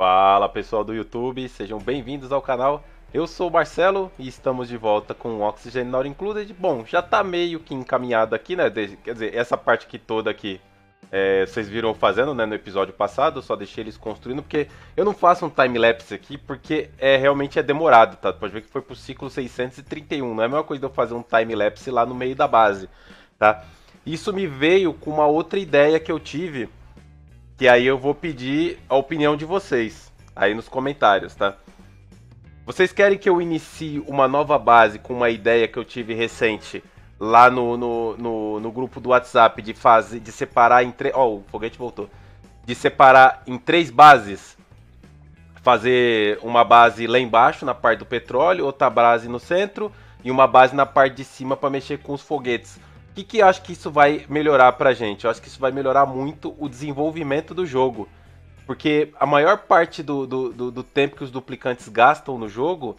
Fala pessoal do YouTube, sejam bem-vindos ao canal. Eu sou o Marcelo e estamos de volta com o Oxygen Not Included. Bom, já tá meio que encaminhado aqui, né? Quer dizer, essa parte aqui toda aqui, vocês viram eu fazendo, né, no episódio passado. Eu só deixei eles construindo porque eu não faço um time-lapse aqui porque realmente é demorado, tá? Pode ver que foi pro ciclo 631, não é a mesma coisa de eu fazer um time-lapse lá no meio da base, tá? Isso me veio com uma outra ideia que eu tive, que aí eu vou pedir a opinião de vocês aí nos comentários, tá? Vocês querem que eu inicie uma nova base com uma ideia que eu tive recente lá no grupo do WhatsApp de separar em três. Ó, o foguete voltou. De separar em três bases. Fazer uma base lá embaixo, na parte do petróleo, outra base no centro e uma base na parte de cima para mexer com os foguetes. O que eu acho que isso vai melhorar pra gente? Eu acho que isso vai melhorar muito o desenvolvimento do jogo. Porque a maior parte do tempo que os duplicantes gastam no jogo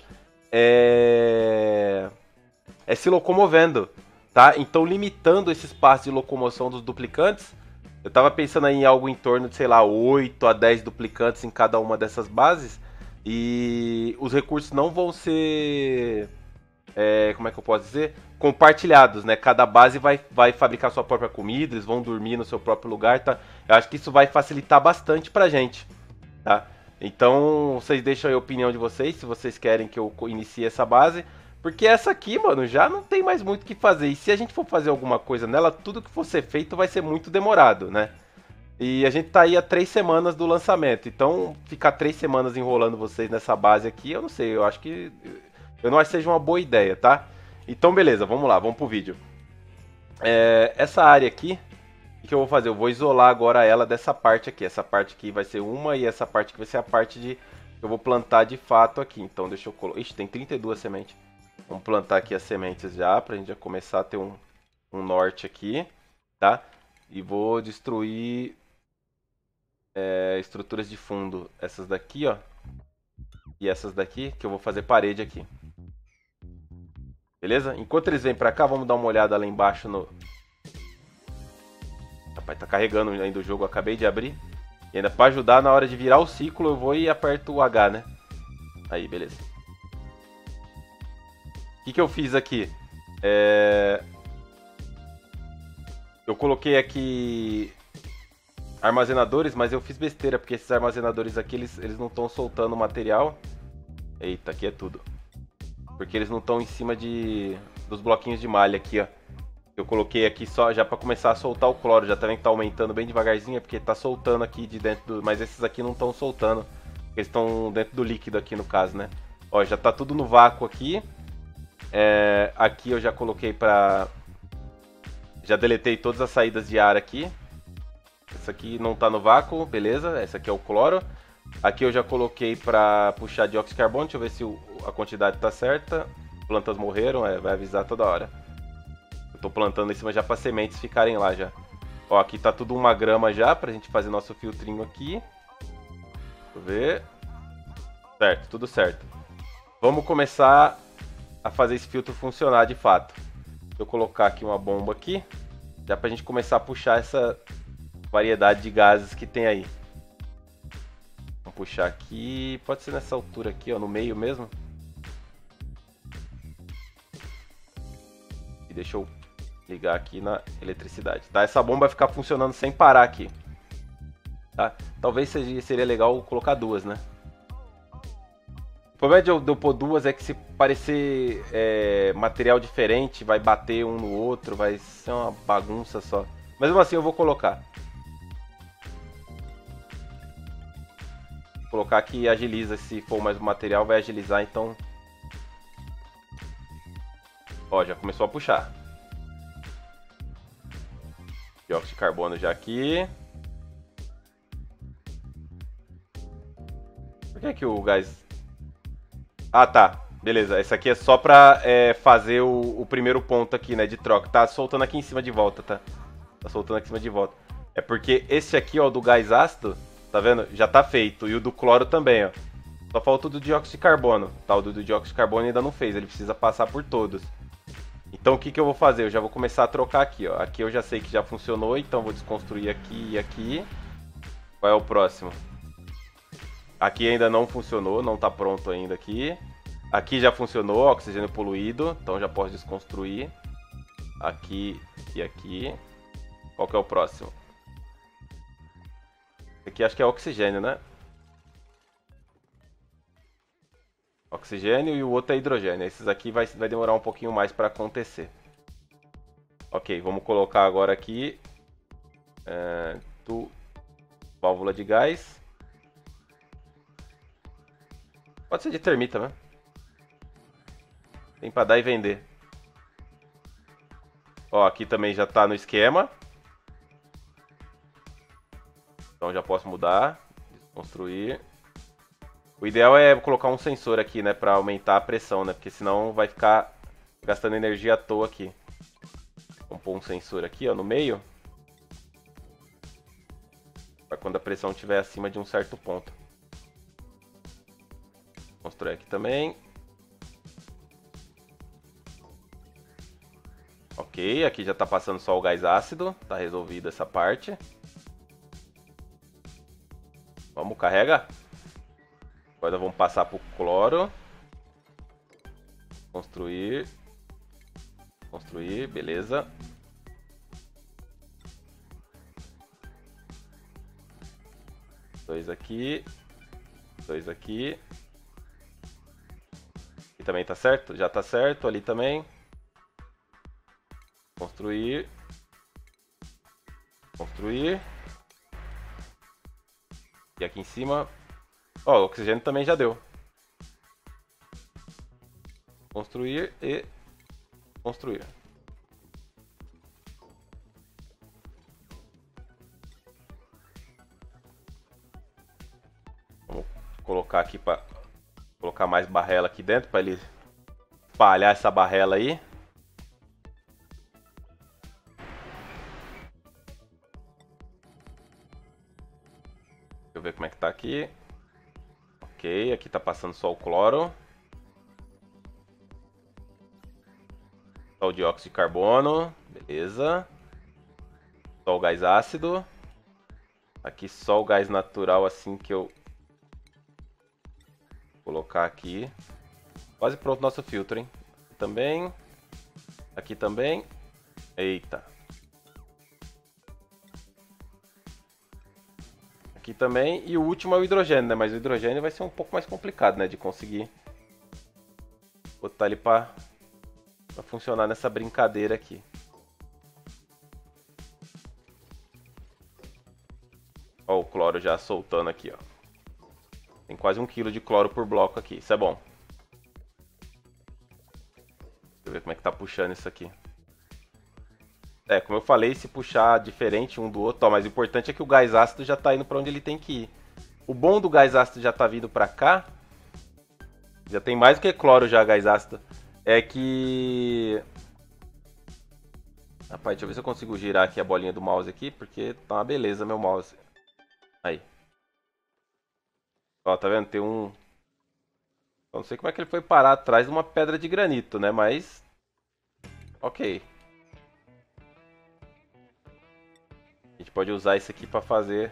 é se locomovendo, tá? Então, limitando esse espaço de locomoção dos duplicantes, eu tava pensando aí em algo em torno de, sei lá, 8 a 10 duplicantes em cada uma dessas bases. E os recursos não vão ser... como é que eu posso dizer? Compartilhados, né? Cada base vai fabricar sua própria comida, eles vão dormir no seu próprio lugar, tá? Eu acho que isso vai facilitar bastante pra gente, tá? Então, vocês deixam aí a opinião de vocês, se vocês querem que eu inicie essa base. Porque essa aqui, mano, já não tem mais muito o que fazer. E se a gente for fazer alguma coisa nela, tudo que for ser feito vai ser muito demorado, né? E a gente tá aí há 3 semanas do lançamento. Então, ficar 3 semanas enrolando vocês nessa base aqui, eu não sei. Eu acho que... eu não acho que seja uma boa ideia, tá? Então, beleza, vamos lá, vamos pro vídeo. Essa área aqui, o que eu vou fazer? Eu vou isolar agora ela dessa parte aqui. Essa parte aqui vai ser uma e essa parte aqui vai ser a parte de... eu vou plantar de fato aqui. Então, deixa eu colocar... ixi, tem 32 sementes. Vamos plantar aqui as sementes já, pra gente já começar a ter um norte aqui, tá? E vou destruir estruturas de fundo. Essas daqui, ó. E essas daqui, que eu vou fazer parede aqui. Beleza? Enquanto eles vêm pra cá, vamos dar uma olhada lá embaixo no... rapaz, tá carregando ainda o jogo, eu acabei de abrir. E ainda pra ajudar na hora de virar o ciclo, eu vou e aperto o H, né? Aí, beleza. O que eu fiz aqui? Eu coloquei aqui armazenadores, mas eu fiz besteira, porque esses armazenadores aqui, eles não estão soltando material. Eita, aqui é tudo. Porque eles não estão em cima dos bloquinhos de malha aqui, ó. Eu coloquei aqui só já para começar a soltar o cloro. Já tá vendo que tá aumentando bem devagarzinho, porque tá soltando aqui de dentro do... mas esses aqui não estão soltando. Eles estão dentro do líquido aqui, no caso, né? Ó, já tá tudo no vácuo aqui. Aqui eu já coloquei pra... já deletei todas as saídas de ar aqui. Essa aqui não tá no vácuo, beleza. Essa aqui é o cloro. Aqui eu já coloquei pra puxar dióxido de carbono. Deixa eu ver se a quantidade tá certa. Plantas morreram, vai avisar toda hora. Eu tô plantando em cima já para sementes ficarem lá já. Ó, aqui tá tudo uma grama já pra gente fazer nosso filtrinho aqui. Deixa eu ver. Certo, tudo certo. Vamos começar a fazer esse filtro funcionar de fato. Deixa eu colocar aqui uma bomba aqui, já pra gente começar a puxar essa variedade de gases que tem aí. Vamos puxar aqui, pode ser nessa altura aqui, ó, no meio mesmo. E deixa eu ligar aqui na eletricidade, tá? Essa bomba vai ficar funcionando sem parar aqui, tá? Talvez seria legal colocar duas, né? O problema de eu pôr duas é que se parecer material diferente, vai bater um no outro, vai ser uma bagunça só. Mas mesmo assim eu vou colocar. Vou colocar aqui e agiliza, se for mais um material vai agilizar, então... ó, já começou a puxar. Dióxido de carbono já aqui. Por que que o gás... ah, tá. Beleza. Esse aqui é só pra fazer o primeiro ponto aqui, né, de troca. Tá soltando aqui em cima de volta, tá? Tá soltando aqui em cima de volta. É porque esse aqui, ó, do gás ácido, tá vendo? Já tá feito. E o do cloro também, ó. Só falta o do dióxido de carbono. Tá, o do dióxido de carbono ainda não fez. Ele precisa passar por todos. Então o que eu vou fazer? Eu já vou começar a trocar aqui, ó. Aqui eu já sei que já funcionou, então vou desconstruir aqui e aqui. Qual é o próximo? Aqui ainda não funcionou, não tá pronto ainda aqui. Aqui já funcionou, oxigênio poluído, então já posso desconstruir. Aqui e aqui. Qual que é o próximo? Aqui acho que é oxigênio, né? Oxigênio e o outro é hidrogênio. Esses aqui vai demorar um pouquinho mais para acontecer. Ok, vamos colocar agora aqui válvula de gás. Pode ser de termita, né? Tem para dar e vender. Ó, aqui também já está no esquema. Então já posso mudar, desconstruir. O ideal é colocar um sensor aqui, né, para aumentar a pressão, né? Porque senão vai ficar gastando energia à toa aqui. Vamos pôr um sensor aqui, ó, no meio. Para quando a pressão estiver acima de um certo ponto. Construir aqui também. Ok, aqui já está passando só o gás ácido. Tá resolvida essa parte. Vamos, carrega. Agora vamos passar para o cloro. Construir. Construir, beleza. Dois aqui. Dois aqui. Aqui também tá certo? Já tá certo. Ali também. Construir. Construir. E aqui em cima. Ó, o oxigênio também já deu. Construir e construir. Vamos colocar aqui para colocar mais barrela aqui dentro para ele espalhar essa barrela aí. Deixa eu ver como é que tá aqui. Ok, aqui tá passando só o cloro. Só o dióxido de carbono, beleza. Só o gás ácido. Aqui só o gás natural assim que eu colocar aqui. Quase pronto nosso filtro, hein? Aqui também. Aqui também. Eita. Aqui também. E o último é o hidrogênio, né? Mas o hidrogênio vai ser um pouco mais complicado, né? De conseguir botar ele para funcionar nessa brincadeira aqui. Ó, o cloro já soltando aqui, ó. Tem quase 1 kg de cloro por bloco aqui. Isso é bom. Deixa eu ver como é que tá puxando isso aqui. É, como eu falei, se puxar diferente um do outro, ó, mas o importante é que o gás ácido já tá indo para onde ele tem que ir. O bom do gás ácido já tá vindo para cá. Já tem mais do que cloro já, gás ácido. É que... Rapaz, deixa eu ver se eu consigo girar aqui a bolinha do mouse aqui, porque tá uma beleza meu mouse. Aí. Ó, tá vendo? Tem um... Eu não sei como é que ele foi parar atrás de uma pedra de granito, né? Mas... Ok. A gente pode usar isso aqui para fazer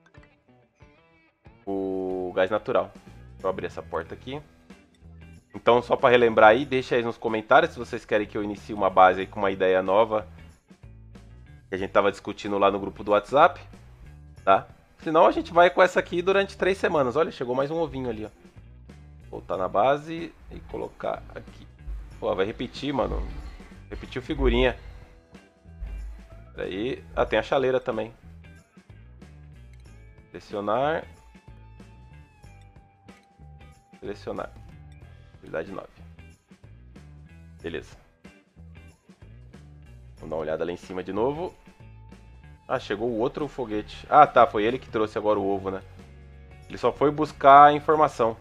o gás natural. Vou abrir essa porta aqui. Então, só para relembrar aí, deixa aí nos comentários se vocês querem que eu inicie uma base aí com uma ideia nova que a gente tava discutindo lá no grupo do WhatsApp, tá? Senão a gente vai com essa aqui durante 3 semanas. Olha, chegou mais um ovinho ali, ó. Voltar na base e colocar aqui. Pô, vai repetir, mano. Repetiu figurinha. Peraí. Ah, tem a chaleira também. Selecionar. Selecionar. Habilidade 9. Beleza. Vamos dar uma olhada lá em cima de novo. Ah, chegou o outro foguete. Ah, tá. Foi ele que trouxe agora o ovo, né? Ele só foi buscar a informação.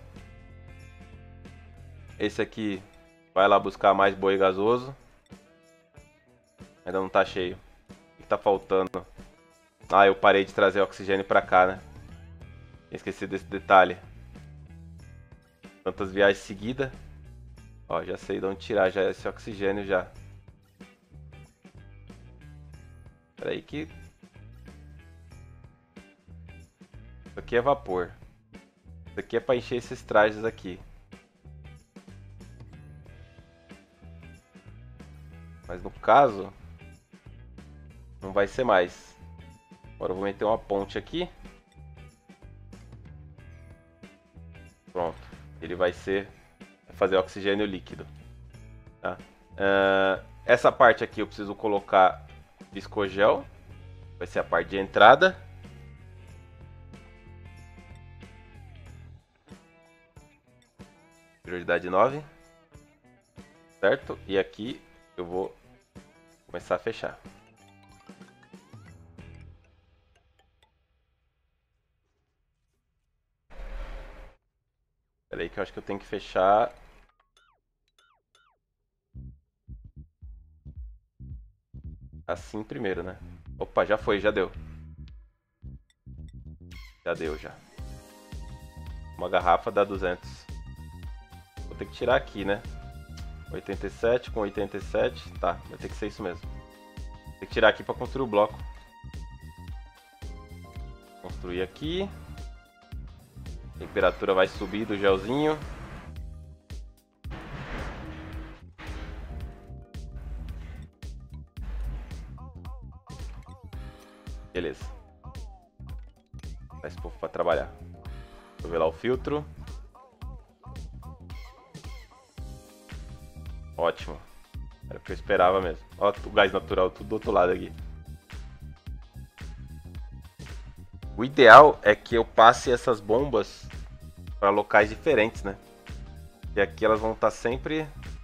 Esse aqui vai lá buscar mais boi gasoso. Ainda não tá cheio. O que tá faltando? Ah, eu parei de trazer oxigênio pra cá, né? Esqueci desse detalhe. Tantas viagens seguidas. Ó, já sei de onde tirar já esse oxigênio já. Espera aí que... Isso aqui é vapor. Isso aqui é para encher esses trajes aqui. Mas no caso, não vai ser mais. Agora eu vou meter uma ponte aqui. Pronto. Ele vai fazer oxigênio líquido. Tá? Essa parte aqui eu preciso colocar viscogel. Vai ser a parte de entrada. Prioridade 9. Certo? E aqui eu vou começar a fechar. Espera aí que eu acho que eu tenho que fechar. Assim primeiro, né? Opa, já foi, já deu. Já deu, já. Uma garrafa dá 200. Vou ter que tirar aqui, né? 87 com 87. Tá, vai ter que ser isso mesmo. Tem que tirar aqui para construir o bloco. Construir aqui. A temperatura vai subir do gelzinho. Beleza. Dá esse povo para trabalhar. Vou ver lá o filtro. Ótimo. Era o que eu esperava mesmo. Ó, o gás natural tudo do outro lado aqui. O ideal é que eu passe essas bombas para locais diferentes, né? E aqui elas vão estar sempre...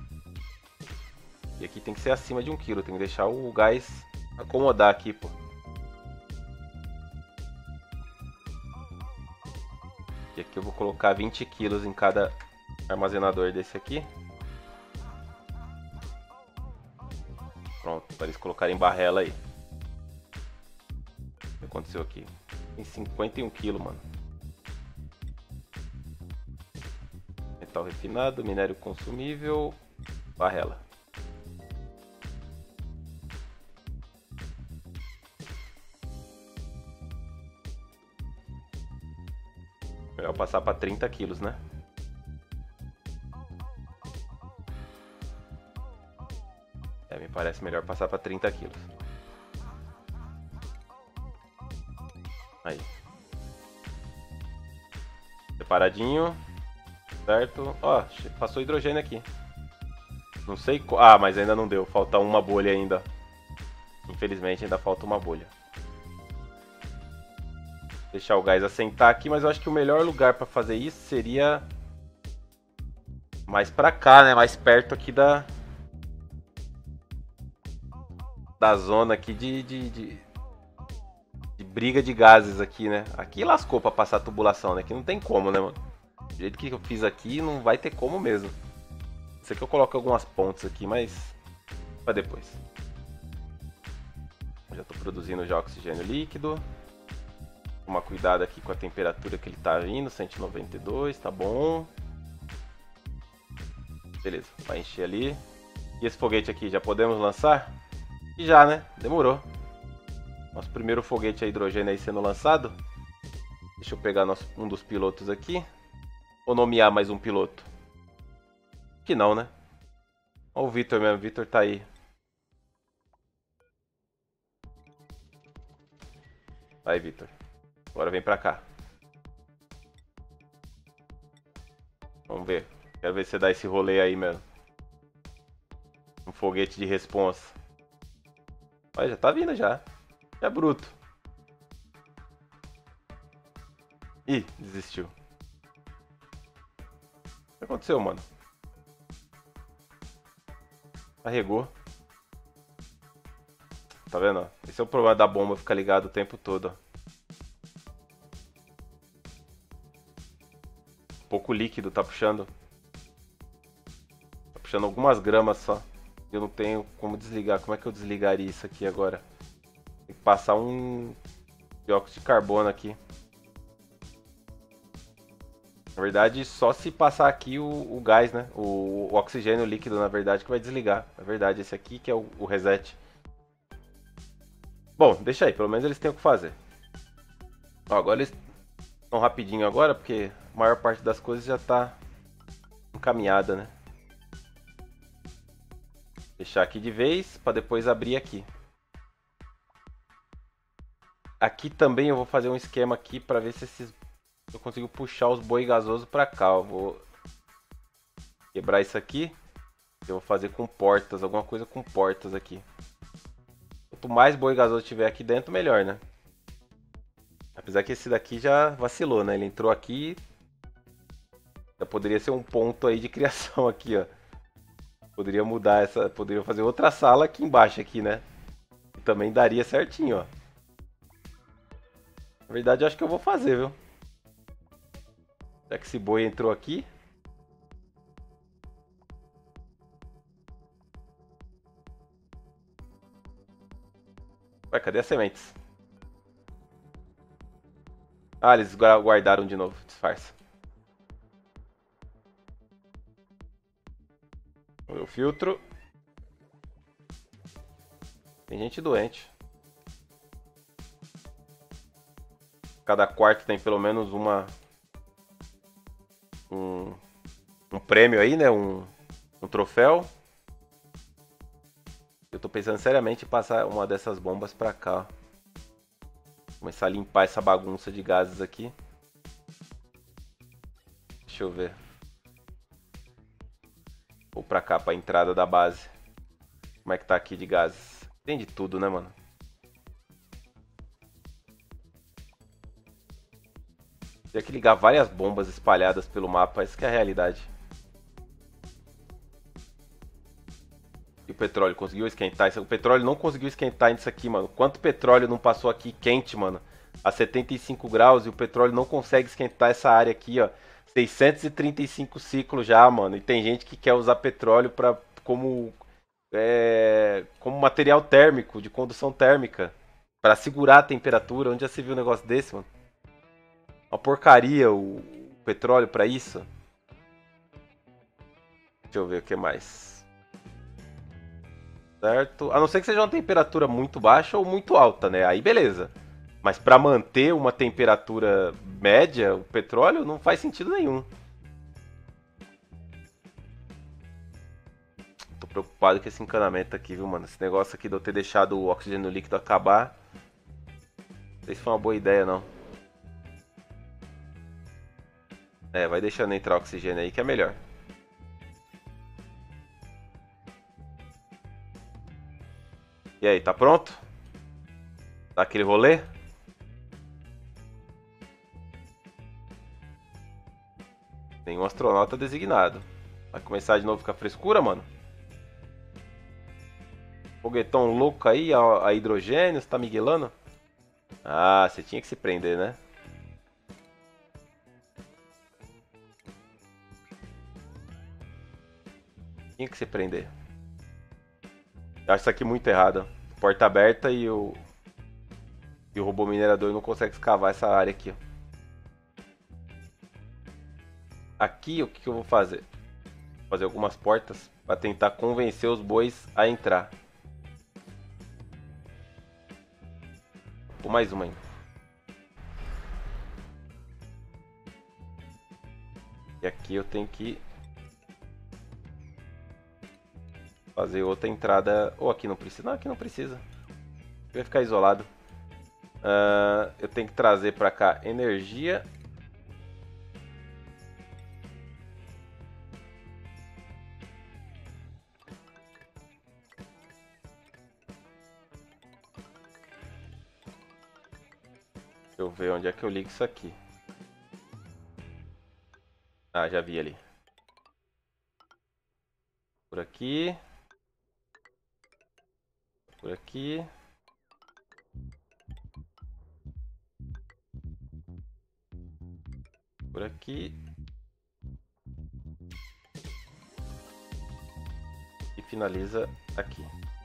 E aqui tem que ser acima de 1 kg. Tem que deixar o gás acomodar aqui, pô. E aqui eu vou colocar 20 kg em cada armazenador desse aqui. Pronto, para eles colocarem barrela aí. O que aconteceu aqui? Tem 51 kg, mano. Metal refinado, minério consumível, barrela. Melhor passar para 30 kg, né? Me parece melhor passar para 30 kg. Aí. Separadinho. Certo? Ó, passou hidrogênio aqui. Não sei... Ah, mas ainda não deu. Falta uma bolha ainda. Infelizmente ainda falta uma bolha. Deixar o gás assentar aqui, mas eu acho que o melhor lugar para fazer isso seria... mais pra cá, né? Mais perto aqui da zona aqui de briga de gases aqui, né? Aqui lascou pra passar a tubulação, né? Aqui não tem como, né, mano? Do jeito que eu fiz aqui, não vai ter como mesmo. Isso aqui eu coloco algumas pontes aqui, mas pra depois. Já tô produzindo já oxigênio líquido. Tomar cuidado aqui com a temperatura que ele tá vindo, 192, tá bom. Beleza, vai encher ali. E esse foguete aqui, já podemos lançar? E já, né? Demorou. Nosso primeiro foguete a hidrogênio aí sendo lançado. Deixa eu pegar um dos pilotos aqui. Ou nomear mais um piloto? Que não, né? Olha o Vitor mesmo, o Vitor tá aí. Aí, Vitor. Agora vem pra cá. Vamos ver. Quero ver se você dá esse rolê aí mesmo. Um foguete de responsa. Olha, já tá vindo já. É bruto. Ih, desistiu. O que aconteceu, mano? Carregou. Tá vendo? Esse é o problema da bomba ficar ligado o tempo todo. Pouco líquido, tá puxando. Tá puxando algumas gramas só. Eu não tenho como desligar. Como é que eu desligaria isso aqui agora? Tem que passar um dióxido de carbono aqui. Na verdade, só se passar aqui o gás, né? O oxigênio líquido, na verdade, que vai desligar. Na verdade, esse aqui que é o reset. Bom, deixa aí. Pelo menos eles têm o que fazer. Ó, agora eles estão rapidinho agora, porque maior parte das coisas já tá encaminhada, né? Fechar aqui de vez, para depois abrir aqui. Aqui também eu vou fazer um esquema aqui para ver se eu consigo puxar os boi gasosos para cá. Eu vou quebrar isso aqui. Eu vou fazer com portas, alguma coisa com portas aqui. Quanto mais boi gasoso tiver aqui dentro, melhor, né? Apesar que esse daqui já vacilou, né? Ele entrou aqui. Já poderia ser um ponto aí de criação aqui, ó. Poderia mudar essa... Poderia fazer outra sala aqui embaixo, aqui, né? E também daria certinho, ó. Na verdade, eu acho que eu vou fazer, viu? Já que esse boi entrou aqui. Ué, cadê as sementes? Ah, eles guardaram de novo. Disfarça. O filtro. Tem gente doente. Cada quarto tem pelo menos um prêmio aí, né? Um troféu. Eu tô pensando seriamente em passar uma dessas bombas pra cá. Começar a limpar essa bagunça de gases aqui. Deixa eu ver. Vou pra cá, pra entrada da base. Como é que tá aqui de gases? Tem de tudo, né, mano? Tem que ligar várias bombas espalhadas pelo mapa. Essa que é a realidade. E o petróleo conseguiu esquentar? O petróleo não conseguiu esquentar nisso aqui, mano. Quanto petróleo não passou aqui quente, mano? A 75 graus e o petróleo não consegue esquentar essa área aqui, ó. 635 ciclos já, mano. E tem gente que quer usar petróleo como material térmico, de condução térmica. Pra segurar a temperatura. Onde já se viu um negócio desse, mano? Uma porcaria o petróleo pra isso. Deixa eu ver o que mais. Certo? A não ser que seja uma temperatura muito baixa ou muito alta, né? Aí beleza. Mas para manter uma temperatura média, o petróleo não faz sentido nenhum. Tô preocupado com esse encanamento aqui, viu, mano? Esse negócio aqui de eu ter deixado o oxigênio líquido acabar. Não sei se foi uma boa ideia, não. É, vai deixando entrar oxigênio aí que é melhor. E aí, tá pronto? Dá aquele rolê? Tem um astronauta designado. Vai começar de novo com a frescura, mano? Foguetão louco aí, a hidrogênio, você tá miguelando? Ah, você tinha que se prender, né? Tinha que se prender. Eu acho isso aqui muito errado. Porta aberta e o robô minerador não consegue escavar essa área aqui, ó. Aqui, o que eu vou fazer? Vou fazer algumas portas para tentar convencer os bois a entrar. Vou mais uma ainda. E aqui eu tenho que fazer outra entrada. Ou aqui não precisa? Não, aqui não precisa. Vai ficar isolado. Eu tenho que trazer para cá energia. Deixa eu ver onde é que eu ligo isso aqui. Ah, já vi ali. Por aqui. Por aqui. Por aqui. E finaliza aqui.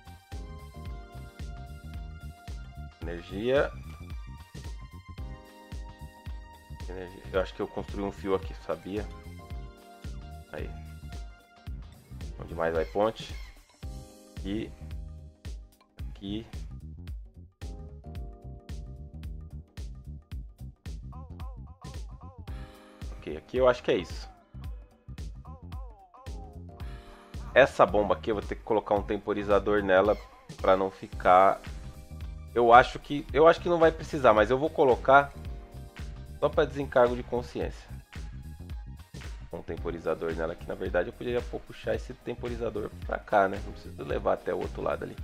Energia. Eu acho que eu construí um fio aqui, sabia? Aí. Onde mais vai ponte? Aqui. Aqui. Ok, aqui. aqui eu acho que é isso. Essa bomba aqui eu vou ter que colocar um temporizador nela para não ficar... Eu acho que não vai precisar, mas eu vou colocar só para desencargo de consciência. Um temporizador nela, que na verdade eu poderia puxar esse temporizador para cá, né? Não preciso levar até o outro lado ali.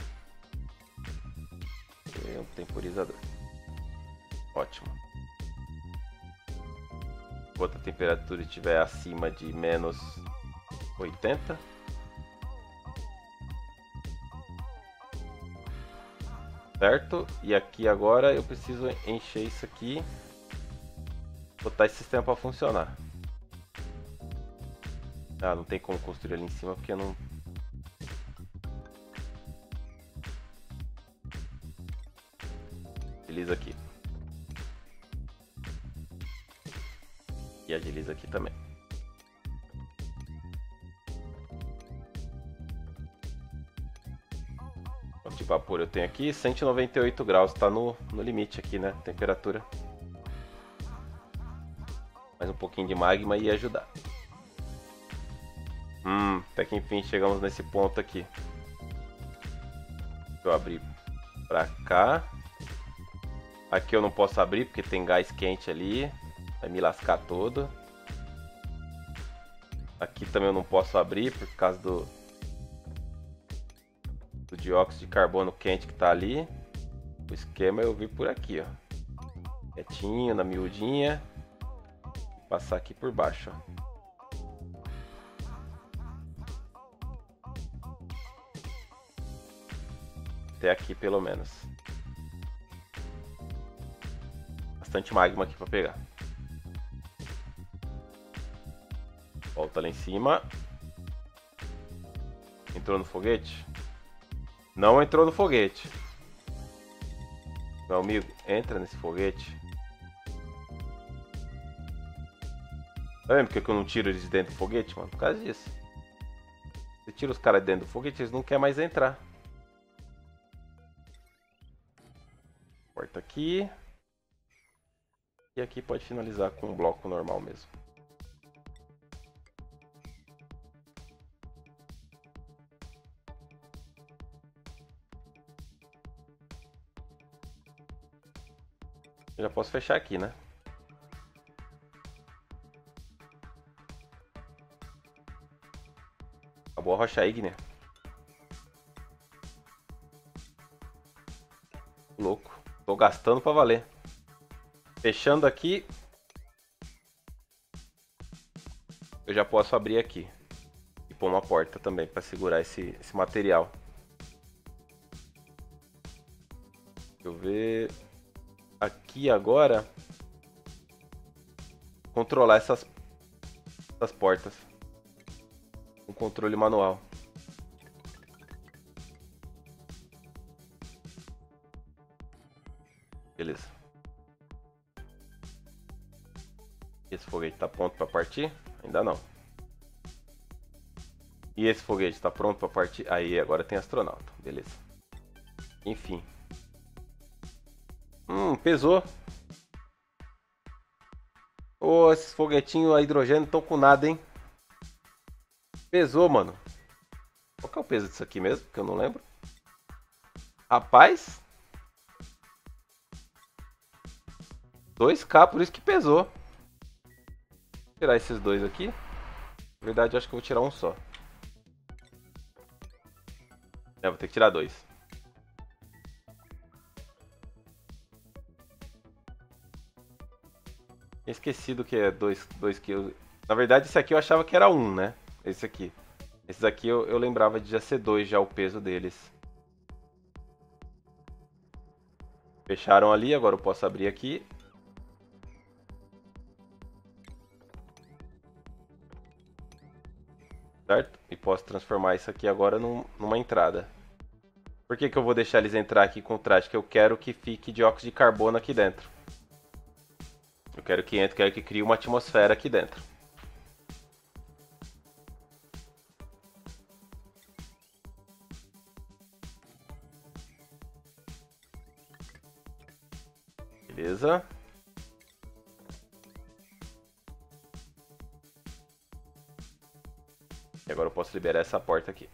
Um temporizador. Ótimo. Enquanto a temperatura estiver acima de menos 80. Certo? E aqui agora eu preciso encher isso aqui. Botar esse sistema para funcionar. Ah, não tem como construir ali em cima porque eu não... Agiliza aqui. E agiliza aqui também. Quanto de vapor eu tenho aqui? 198 graus, tá no limite aqui, né? Temperatura. Mais um pouquinho de magma ia ajudar. Até que enfim chegamos nesse ponto aqui. Deixa eu abrir pra cá. Aqui eu não posso abrir porque tem gás quente ali. Vai me lascar todo. Aqui também eu não posso abrir por causa do dióxido de carbono quente que tá ali. O esquema é eu vir por aqui, ó. Quietinho, na miudinha. E passar aqui por baixo, ó. Até aqui pelo menos. Bastante magma aqui para pegar. Volta lá em cima. Entrou no foguete? Não entrou no foguete. Meu amigo, entra nesse foguete. Tá vendo porque eu não tiro eles de dentro do foguete, mano? Por causa disso. Você tira os caras de dentro do foguete, eles não querem mais entrar. Corta aqui. E aqui pode finalizar com um bloco normal mesmo. Eu já posso fechar aqui, né? Acabou a rocha ígnea. Louco. Tô gastando pra valer. Fechando aqui. Eu já posso abrir aqui. E pôr uma porta também pra segurar esse material. Deixa eu ver. Aqui agora. Controlar essas portas. Com controle manual. Beleza. Esse foguete está pronto para partir? Ainda não. E esse foguete está pronto para partir? Aí, agora tem astronauta. Beleza. Enfim. Pesou. Ô, esses foguetinhos a hidrogênio estão com nada, hein? Pesou, mano. Qual que é o peso disso aqui mesmo? Que eu não lembro. Rapaz. 2K, por isso que pesou. Vou tirar esses dois aqui. Na verdade, eu acho que eu vou tirar um só. Vou ter que tirar dois. Tinha esquecido que é 2 quilos. Na verdade, esse aqui eu achava que era 1, né? Esse aqui. Esses aqui eu lembrava de já ser 2 já o peso deles. Fecharam ali, agora eu posso abrir aqui. Certo? E posso transformar isso aqui agora numa entrada. Por que eu vou deixar eles entrar aqui com o traje? Que eu quero que fique dióxido de carbono aqui dentro. Eu quero que entre, quero que crie uma atmosfera aqui dentro. Beleza. E agora eu posso liberar essa porta aqui.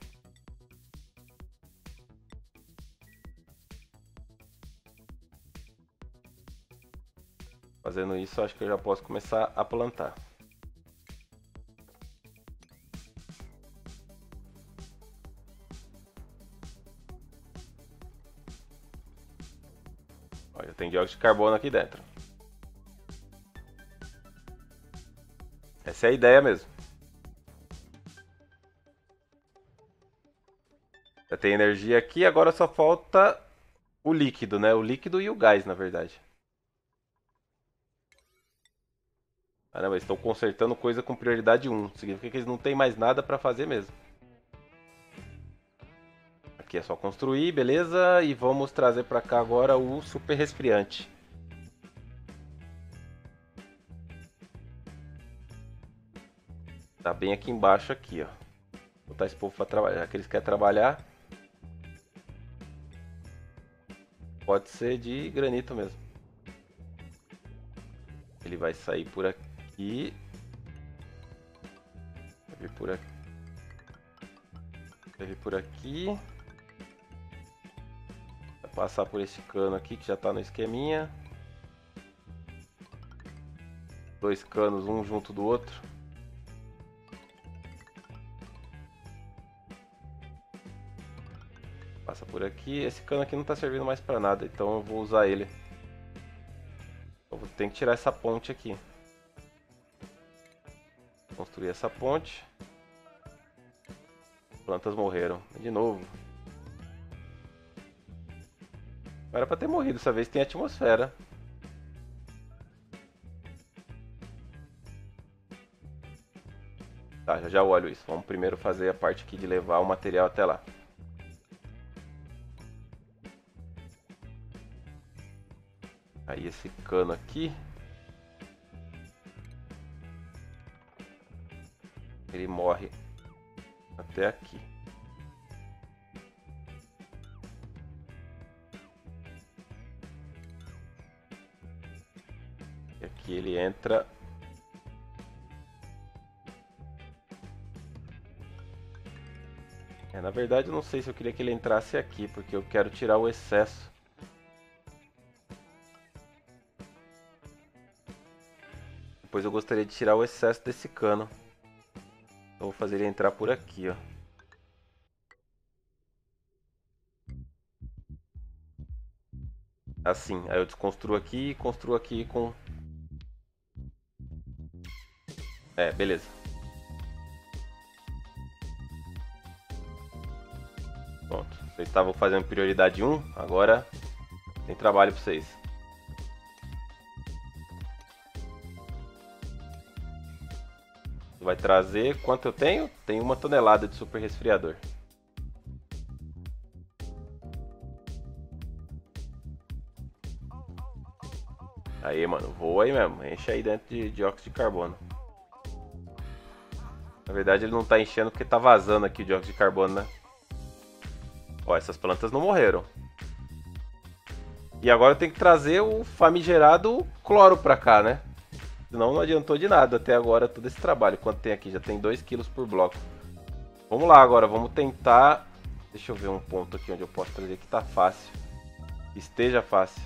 Fazendo isso, acho que eu já posso começar a plantar. Olha, tem dióxido de carbono aqui dentro. Essa é a ideia mesmo. Já tem energia aqui, agora só falta o líquido, né? O líquido e o gás, na verdade. Caramba, eles estão consertando coisa com prioridade 1. Significa que eles não têm mais nada para fazer mesmo. Aqui é só construir, beleza? E vamos trazer para cá agora o super resfriante. Tá bem aqui embaixo aqui, ó. Vou botar esse povo para trabalhar. Já que eles querem trabalhar, pode ser de granito mesmo. Ele vai sair por aqui. Vai vir por aqui. Vai vir por aqui. Vai passar por esse cano aqui que já tá no esqueminha. 2 canos, um junto do outro. Passa por aqui. Esse cano aqui não tá servindo mais pra nada, então eu vou usar ele. Eu vou ter que tirar essa ponte aqui. Construir essa ponte. Plantas morreram. De novo. Era pra ter morrido, dessa vez tem atmosfera. Tá, já já olho isso. Vamos primeiro fazer a parte aqui de levar o material até lá. Aí esse cano aqui, ele morre até aqui. E aqui ele entra. Na verdade eu não sei se eu queria que ele entrasse aqui, porque eu quero tirar o excesso. Depois eu gostaria de tirar o excesso desse cano. Então vou fazer ele entrar por aqui, ó. Assim, aí eu desconstruo aqui e construo aqui com... beleza. Pronto. Vocês estavam fazendo prioridade 1, agora tem trabalho para vocês. Vai trazer quanto eu tenho? Tenho 1 tonelada de super resfriador. Aí, mano, voa aí mesmo. Enche aí dentro de dióxido de carbono. Na verdade, ele não tá enchendo porque tá vazando aqui o dióxido de carbono, né? Ó, essas plantas não morreram. E agora eu tenho que trazer o famigerado cloro pra cá, né? Senão não adiantou de nada até agora todo esse trabalho. Quanto tem aqui? Já tem 2 kg por bloco. Vamos lá agora, vamos tentar... Deixa eu ver um ponto aqui onde eu posso trazer que tá fácil. Esteja fácil.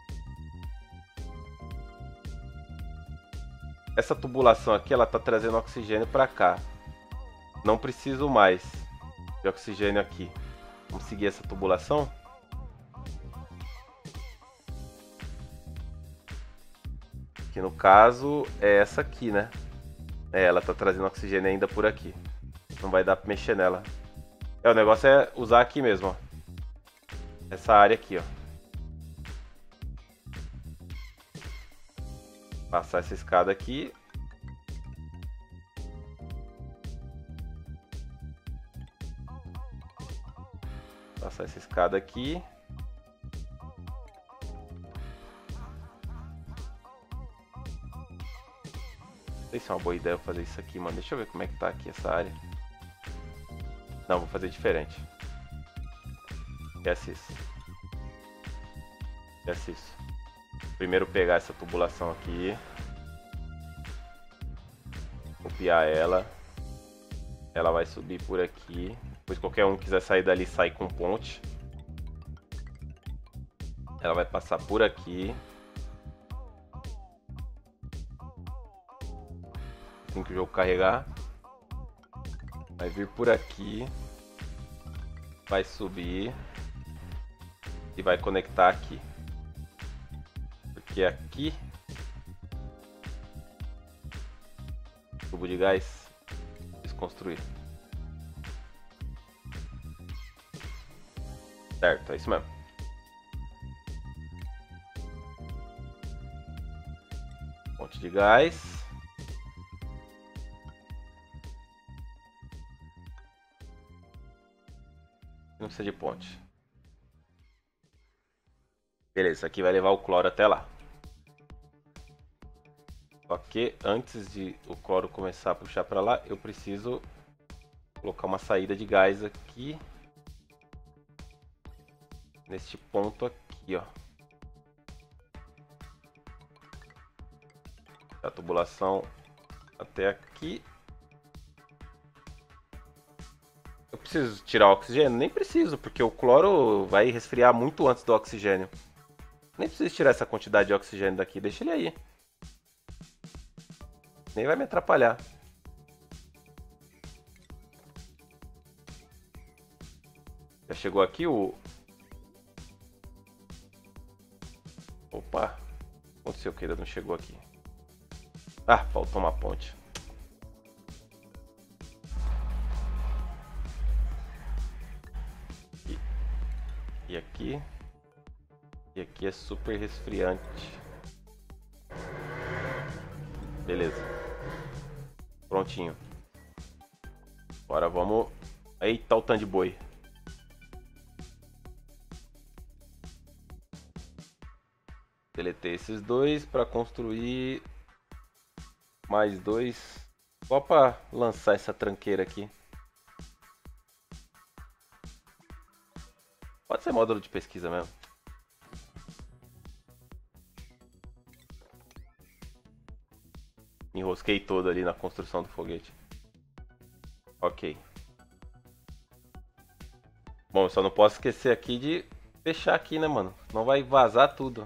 Essa tubulação aqui, ela tá trazendo oxigênio pra cá. Não preciso mais de oxigênio aqui. Vamos seguir essa tubulação. Que no caso é essa aqui, né? Ela tá trazendo oxigênio ainda por aqui. Não vai dar pra mexer nela. O negócio é usar aqui mesmo, ó. Essa área aqui, ó. Passar essa escada aqui. Passar essa escada aqui. Não sei se é uma boa ideia eu fazer isso aqui, mano. Deixa eu ver como é que tá aqui essa área. Não, vou fazer diferente. Esquece isso. Esquece isso. Primeiro pegar essa tubulação aqui. Copiar ela. Ela vai subir por aqui. Depois qualquer um que quiser sair dali, sai com ponte. Ela vai passar por aqui. Assim que o jogo carregar. Vai vir por aqui. Vai subir. E vai conectar aqui. Porque aqui... tubo de gás. Desconstruir. Certo, é isso mesmo. Ponte de gás. Não precisa de ponte. Beleza, aqui vai levar o cloro até lá. Só que antes de o cloro começar a puxar para lá, eu preciso colocar uma saída de gás aqui. Neste ponto aqui, ó. A tubulação até aqui. Eu preciso tirar o oxigênio? Nem preciso, porque o cloro vai resfriar muito antes do oxigênio. Nem preciso tirar essa quantidade de oxigênio daqui, deixa ele aí. Nem vai me atrapalhar. Já chegou aqui o... Opa! Aconteceu que ele não chegou aqui. Ah, faltou uma ponte. E aqui. E aqui é super resfriante. Beleza. Prontinho. Agora vamos... Eita, o tanto de boi. Deletei esses dois para construir mais dois. Só para lançar essa tranqueira aqui. Pode ser módulo de pesquisa mesmo. Me enrosquei todo ali na construção do foguete. Ok. Bom, eu só não posso esquecer aqui de fechar aqui, né, mano? Não vai vazar tudo.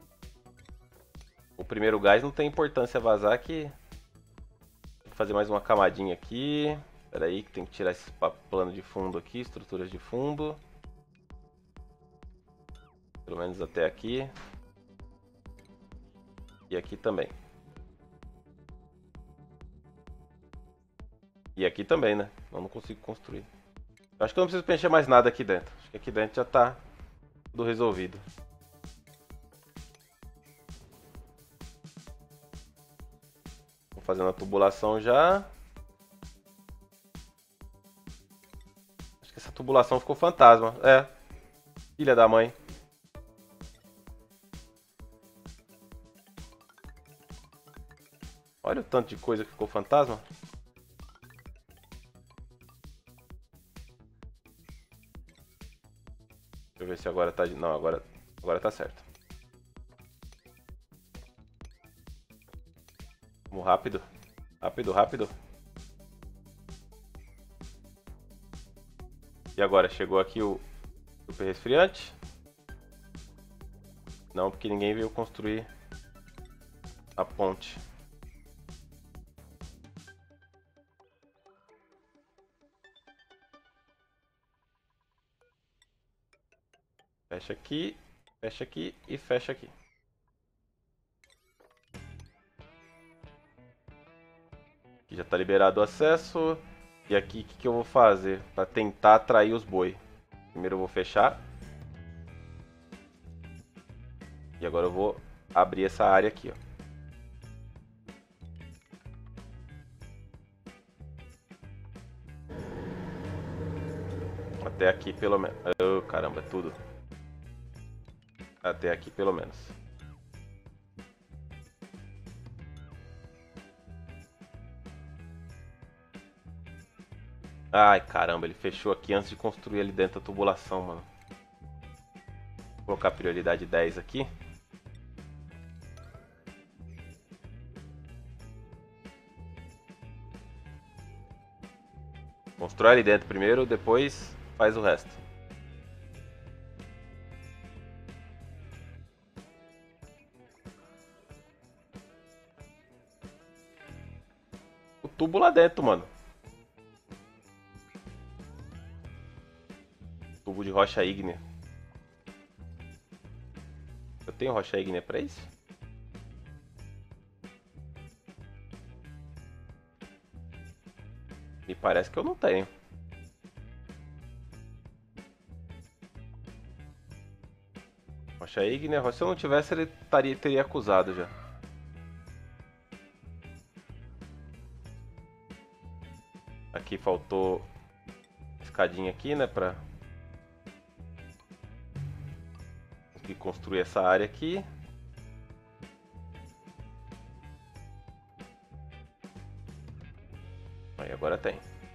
O primeiro gás não tem importância vazar que... Vou fazer mais uma camadinha aqui. Espera aí que tem que tirar esse plano de fundo aqui, estruturas de fundo. Pelo menos até aqui. E aqui também. E aqui também, né? Eu não consigo construir. Eu acho que eu não preciso preencher mais nada aqui dentro. Acho que aqui dentro já tá tudo resolvido. Vou fazendo a tubulação já. Acho que essa tubulação ficou fantasma. É. Filha da mãe. Olha o tanto de coisa que ficou fantasma. Deixa eu ver se agora tá... Não, agora tá certo. Vamos rápido. Rápido, rápido. E agora, chegou aqui o super resfriante? Não, porque ninguém veio construir a ponte. Fecha aqui e fecha aqui. Aqui já está liberado o acesso. E aqui o que eu vou fazer para tentar atrair os boi? Primeiro eu vou fechar. E agora eu vou abrir essa área aqui, ó. Até aqui pelo menos. Oh, caramba, é tudo. Até aqui pelo menos. Ai, caramba, ele fechou aqui antes de construir ali dentro a tubulação, mano. Vou colocar prioridade 10 aqui. Constrói ali dentro primeiro, depois faz o resto. O tubo lá dentro, mano. Tubo de rocha ígnea. Eu tenho rocha ígnea pra isso? Me parece que eu não tenho. Rocha ígnea, se eu não tivesse ele teria acusado já. Aqui faltou escadinha aqui, né, pra conseguir construir essa área aqui. Aí agora tem.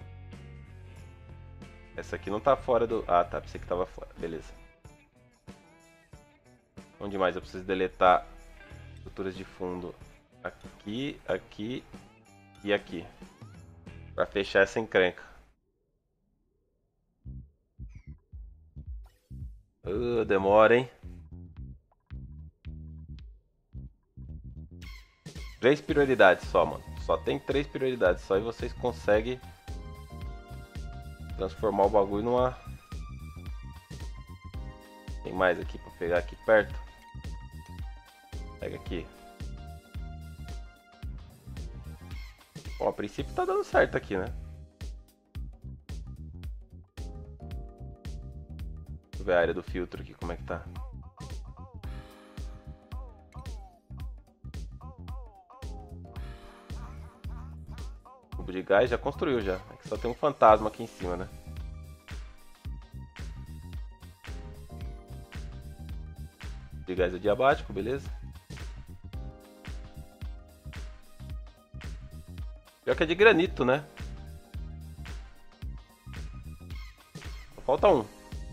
Essa aqui não tá fora do... Ah, tá, pensei que tava fora, beleza. Onde mais eu preciso deletar estruturas de fundo? Aqui, aqui e aqui. Pra fechar essa encrenca. Demora, hein? 3 prioridades só, mano. Só tem 3 prioridades só e vocês conseguem transformar o bagulho numa... Tem mais aqui pra pegar aqui perto. Pega aqui. Bom, a princípio tá dando certo aqui, né? Deixa eu ver a área do filtro aqui, como é que tá. Tubo de gás já construiu já. É que só tem um fantasma aqui em cima, né? Tubo de gás adiabático, beleza? Pior que é de granito, né? Só falta um.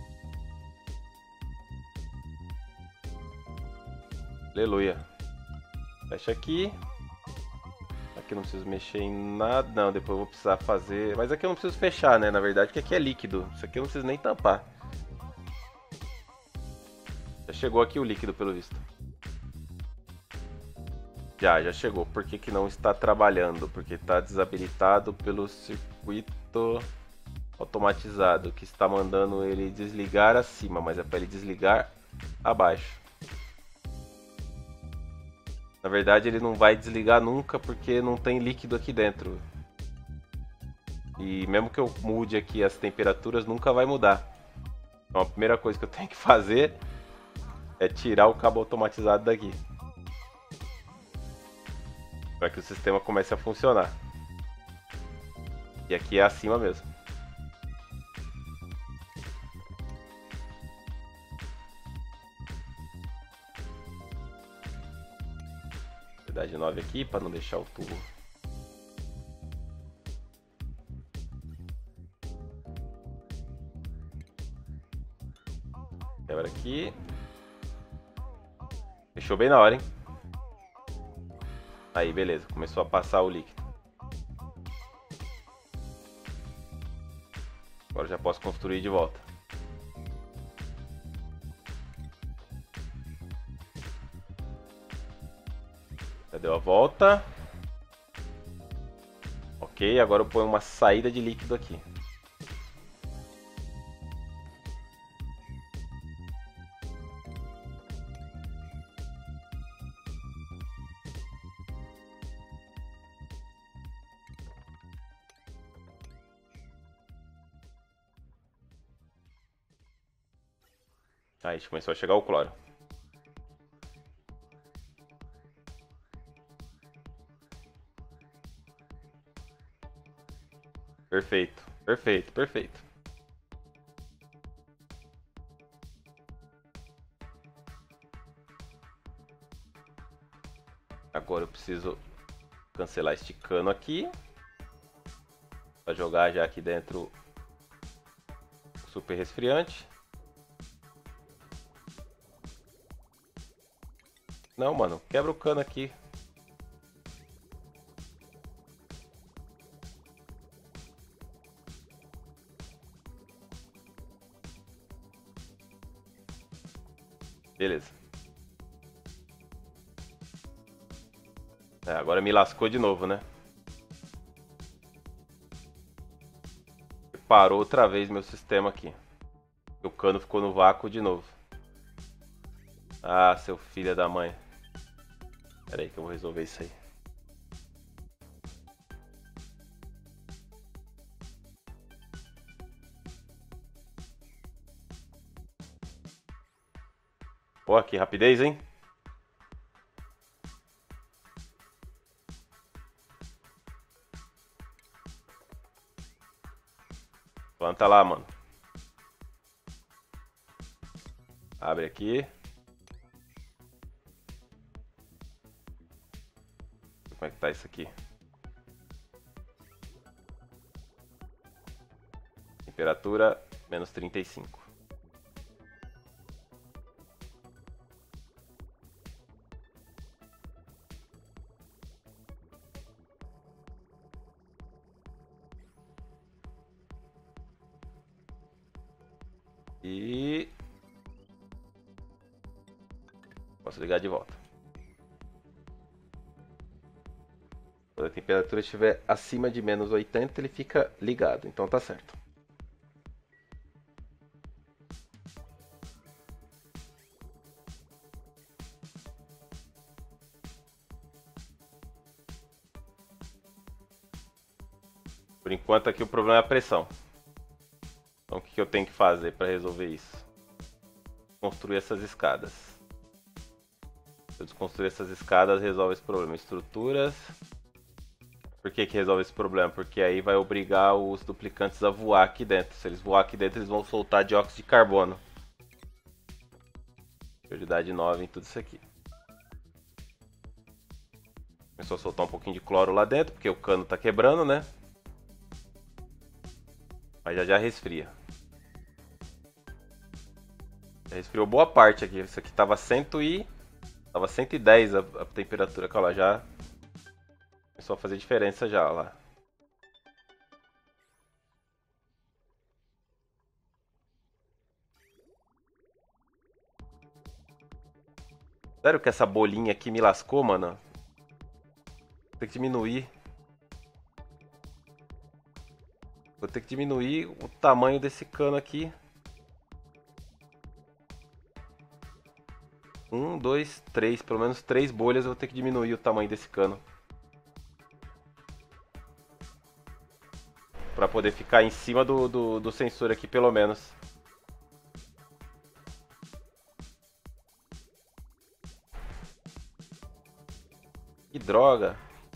Aleluia. Fecha aqui. Aqui não preciso mexer em nada. Não, depois eu vou precisar fazer... Mas aqui eu não preciso fechar, né? Na verdade, porque aqui é líquido. Isso aqui eu não preciso nem tampar. Já chegou aqui o líquido, pelo visto. Já chegou. Por que que não está trabalhando? Porque está desabilitado pelo circuito automatizado, que está mandando ele desligar acima, mas é para ele desligar abaixo. Na verdade, ele não vai desligar nunca porque não tem líquido aqui dentro. E mesmo que eu mude aqui as temperaturas, nunca vai mudar. Então a primeira coisa que eu tenho que fazer é tirar o cabo automatizado daqui, para que o sistema comece a funcionar. E aqui é acima mesmo. Vou dar de 9 aqui para não deixar o tubo. Quebra aqui. Fechou bem na hora, hein? Aí, beleza. Começou a passar o líquido. Agora já posso construir de volta. Já deu a volta. Ok, agora eu ponho uma saída de líquido aqui. Aí, começou a chegar o cloro. Perfeito, perfeito, perfeito. Agora eu preciso cancelar este cano aqui. Para jogar já aqui dentro o super resfriante. Não, mano, quebra o cano aqui. Beleza. Agora me lascou de novo, né? Parou outra vez meu sistema aqui. O cano ficou no vácuo de novo. Ah, seu filho da mãe. Pera aí que eu vou resolver isso aí. Pô, que rapidez, hein? Planta lá, mano. Abre aqui. Como é que tá isso aqui? Temperatura menos 35. E posso ligar de volta. Quando a temperatura estiver acima de menos 80, ele fica ligado, então tá certo. Por enquanto aqui o problema é a pressão. Então o que eu tenho que fazer para resolver isso? Construir essas escadas. Se eu desconstruir essas escadas, resolve esse problema. Estruturas. Por que resolve esse problema? Porque aí vai obrigar os duplicantes a voar aqui dentro. Se eles voar aqui dentro, eles vão soltar dióxido de carbono. Prioridade 9 em tudo isso aqui. Começou a soltar um pouquinho de cloro lá dentro, porque o cano tá quebrando, né? Mas já resfria. Já resfriou boa parte aqui. Isso aqui tava 110 a temperatura. Olha lá, já começou a fazer diferença já, olha lá. Sério que essa bolinha aqui me lascou, mano? Vou ter que diminuir. Vou ter que diminuir o tamanho desse cano aqui. 1, 2, 3. Pelo menos 3 bolhas eu vou ter que diminuir o tamanho desse cano. Pra poder ficar em cima do sensor aqui, pelo menos. Que droga.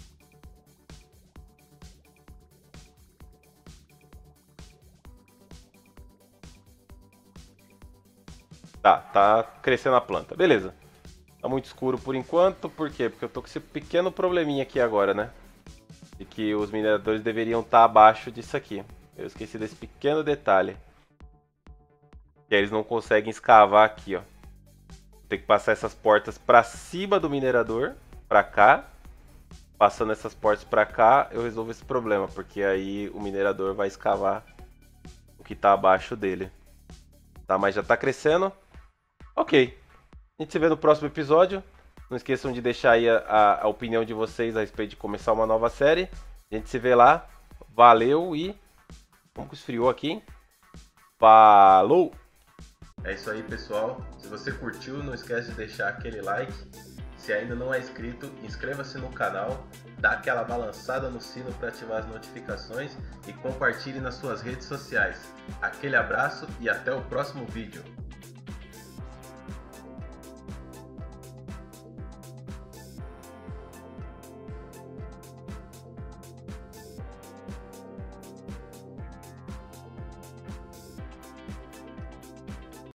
Tá crescendo a planta. Beleza. Tá muito escuro por enquanto. Por quê? Porque eu tô com esse pequeno probleminha aqui agora, né? De que os mineradores deveriam estar abaixo disso aqui. Eu esqueci desse pequeno detalhe. Que eles não conseguem escavar aqui, ó. Tem que passar essas portas pra cima do minerador. Pra cá. Passando essas portas pra cá, eu resolvo esse problema. Porque aí o minerador vai escavar o que tá abaixo dele. Tá, mas já tá crescendo. Ok. A gente se vê no próximo episódio. Não esqueçam de deixar aí a opinião de vocês a respeito de começar uma nova série. A gente se vê lá. Valeu e... Como que esfriou aqui? Falou! É isso aí, pessoal. Se você curtiu, não esquece de deixar aquele like. Se ainda não é inscrito, inscreva-se no canal. Dá aquela balançada no sino para ativar as notificações. E compartilhe nas suas redes sociais. Aquele abraço e até o próximo vídeo.